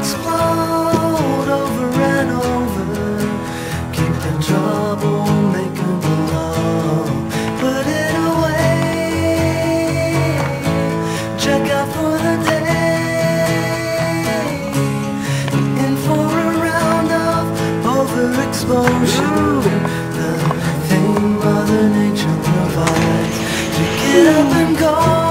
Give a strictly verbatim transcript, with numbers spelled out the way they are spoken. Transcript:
explode over and over. Keep the trouble making the law. Put it away. Check out for the day. In for a round of overexposure. The thing Mother Nature provides to get up and go.